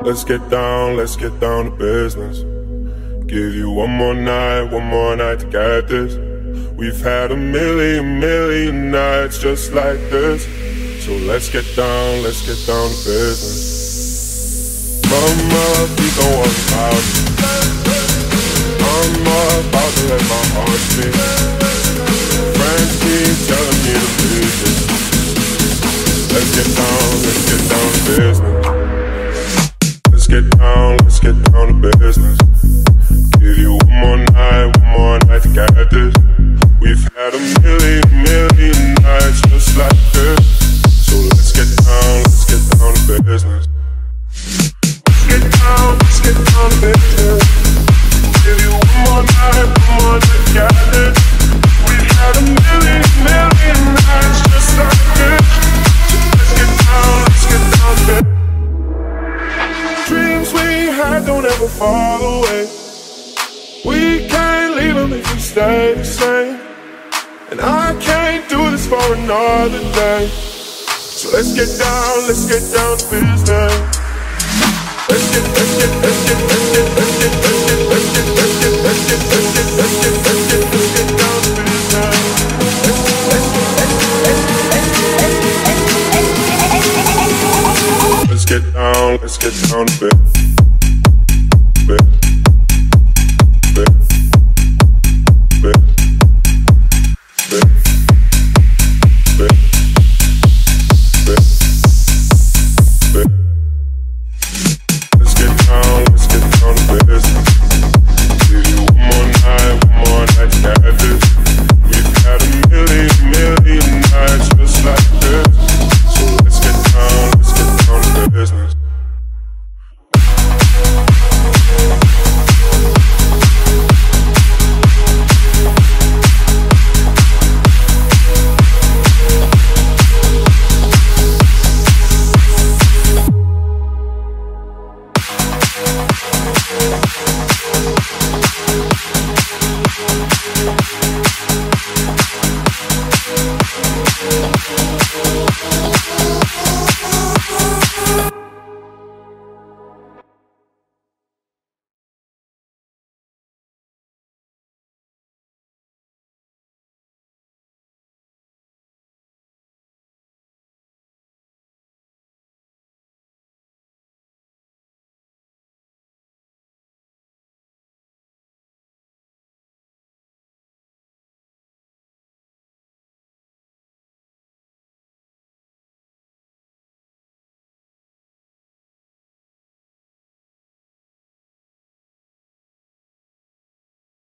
Let's get down to business. Give you one more night to get this. We've had a million nights just like this. So let's get down to business. Mama, please don't worry about it. I'm about to let my heart speak. Friends keep telling me to leave it. Let's get down to business. Let's get down to business. Give you one more night to get this. We've had a million nights just like this. So let's get down to business. Let's get down to business. Give you one more night to get this. We've had a million nights just like this. So let's get down to business. Dreams we had don't ever fall away. We can't leave them if we stay the same. And I can't do this for another day. So let's get down to business. Let's get down to business. Let's get down to business.